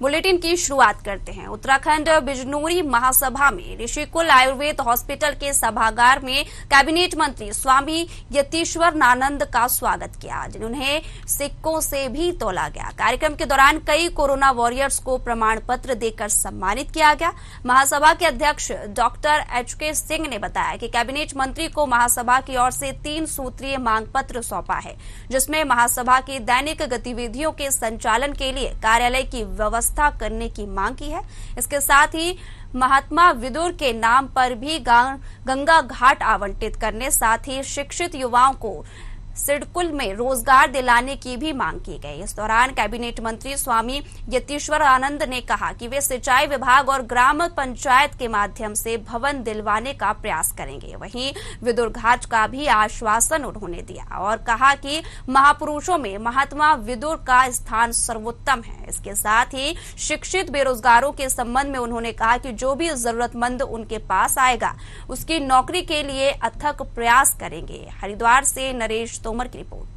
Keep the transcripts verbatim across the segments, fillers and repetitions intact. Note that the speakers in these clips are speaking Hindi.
बुलेटिन की शुरुआत करते हैं। उत्तराखंड बिजनौरी महासभा में ऋषिकुल आयुर्वेद हॉस्पिटल के सभागार में कैबिनेट मंत्री स्वामी यतीश्वरानंद का स्वागत किया, जिन्हें सिक्कों से भी तोला गया। कार्यक्रम के दौरान कई कोरोना वॉरियर्स को प्रमाण पत्र देकर सम्मानित किया गया। महासभा के अध्यक्ष डॉक्टर एच के सिंह ने बताया कि कैबिनेट मंत्री को महासभा की ओर से तीन सूत्रीय मांग पत्र सौंपा है, जिसमें महासभा की दैनिक गतिविधियों के संचालन के लिए कार्यालय की व्यवस्था करने की मांग की है। इसके साथ ही महात्मा विदुर के नाम पर भी गंगा घाट आवंटित करने, साथ ही शिक्षित युवाओं को सिडकुल में रोजगार दिलाने की भी मांग की गई। इस दौरान कैबिनेट मंत्री स्वामी यतीश्वरानंद ने कहा कि वे सिंचाई विभाग और ग्राम पंचायत के माध्यम से भवन दिलवाने का प्रयास करेंगे। वहीं विदुर घाट का भी आश्वासन उन्होंने दिया और कहा कि महापुरुषों में महात्मा विदुर का स्थान सर्वोत्तम है। इसके साथ ही शिक्षित बेरोजगारों के संबंध में उन्होंने कहा कि जो भी जरूरतमंद उनके पास आएगा, उसकी नौकरी के लिए अथक प्रयास करेंगे। हरिद्वार से नरेश तोमर की रिपोर्ट।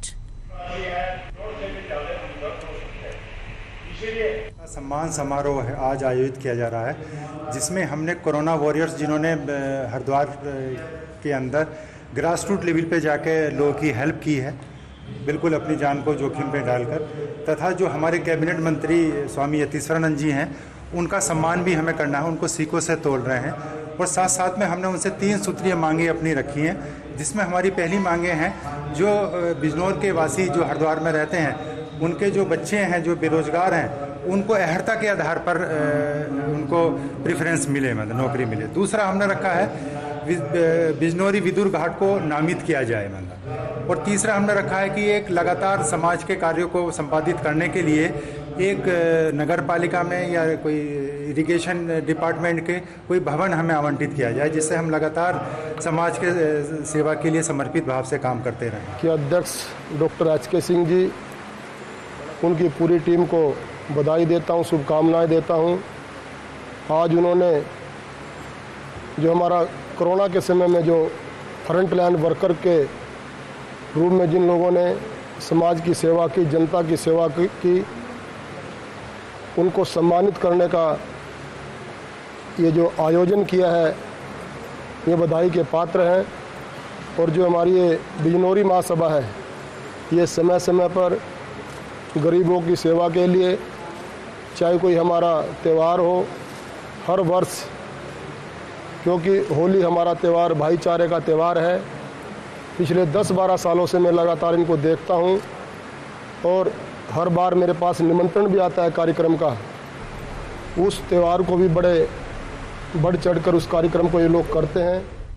सम्मान समारोह है आज आयोजित किया जा रहा है, जिसमें हमने कोरोना वॉरियर्स जिन्होंने हरिद्वार के अंदर ग्रास रूट लेवल पे जाके लोगों की हेल्प की है, बिल्कुल अपनी जान को जोखिम पे डालकर, तथा जो हमारे कैबिनेट मंत्री स्वामी यतीश्वरानंद जी हैं, उनका सम्मान भी हमें करना है। उनको सीखों से तोल रहे हैं और साथ साथ में हमने उनसे तीन सूत्रीय मांगे अपनी रखी हैं, जिसमें हमारी पहली मांगे हैं जो बिजनौर के वासी जो हरिद्वार में रहते हैं, उनके जो बच्चे हैं जो बेरोजगार हैं, उनको अहर्ता के आधार पर उनको प्रेफरेंस मिले, मतलब नौकरी मिले। दूसरा हमने रखा है बिजनौरी विदुर घाट को नामित किया जाए, मतलब। और तीसरा हमने रखा है कि एक लगातार समाज के कार्यों को संपादित करने के लिए एक नगर पालिका में या कोई इरिगेशन डिपार्टमेंट के कोई भवन हमें आवंटित किया जाए, जिससे हम लगातार समाज के सेवा के लिए समर्पित भाव से काम करते रहें। कि अध्यक्ष डॉक्टर एच के सिंह जी, उनकी पूरी टीम को बधाई देता हूं, शुभकामनाएं देता हूं। आज उन्होंने जो हमारा कोरोना के समय में जो फ्रंट लाइन वर्कर के रूप में जिन लोगों ने समाज की सेवा की, जनता की सेवा की, उनको सम्मानित करने का ये जो आयोजन किया है, ये बधाई के पात्र हैं। और जो हमारी ये बिजनौरी महासभा है, ये समय समय पर गरीबों की सेवा के लिए, चाहे कोई हमारा त्यौहार हो, हर वर्ष, क्योंकि होली हमारा त्यौहार भाईचारे का त्यौहार है, पिछले दस बारह सालों से मैं लगातार इनको देखता हूँ और हर बार मेरे पास निमंत्रण भी आता है कार्यक्रम का। उस त्यौहार को भी बड़े बढ़ चढ़कर उस कार्यक्रम को ये लोग करते हैं।